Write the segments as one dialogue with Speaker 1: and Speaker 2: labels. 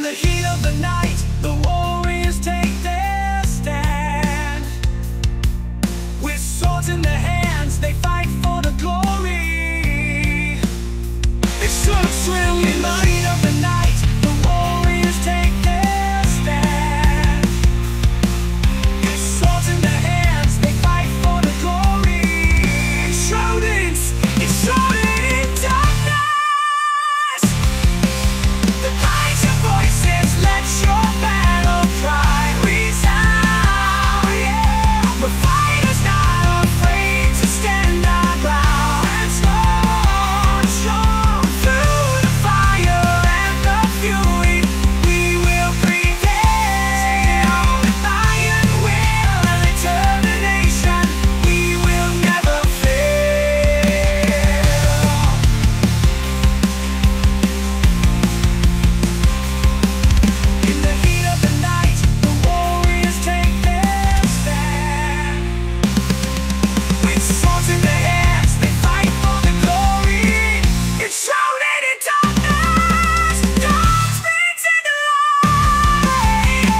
Speaker 1: the heat of the night, the warriors take their stand. With swords in their hands, they fight for the glory. They stood up shrill in the heat of the night, the warriors take their stand. With swords in their hands, they fight for the glory. Enshrouded, enshrouded in darkness. Raise your voices, let your battle cry resound, yeah. We're fighters not afraid to stand our ground. And strong, strong, through the fire and the fury, we will prevail. With iron will and determination, we will never fail. In the heat of the night, the warriors take their stand. With swords in their hands, they fight for the glory. Enshrouded in darkness, dawn speaks in the light.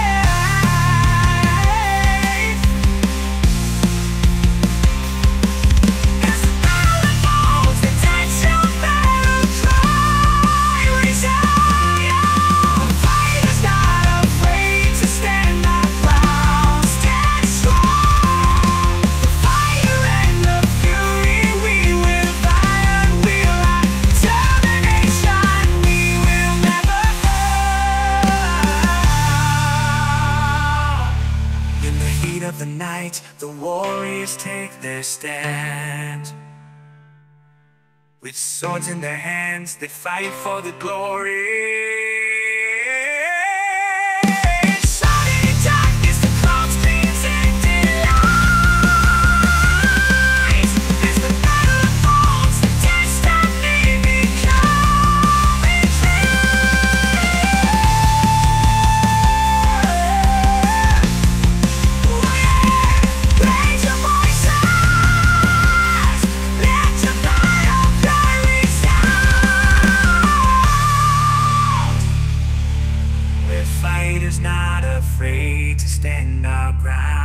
Speaker 1: As the battle unfolds, the tension battle cry resound, yeah. Fighters not afraid to stand our ground. Stand strong. The fire and the fury, we will fight. We'll have determination. We will never fall. In the heat of the night, the warriors take their stand. With swords in their hands, they fight for the glory. Enshrouded in darkness, the clouds presented light. As the battle unfolds, the destiny becoming clear. Raise your voices, let your battle cry resound. We're fighters not afraid to stand our ground.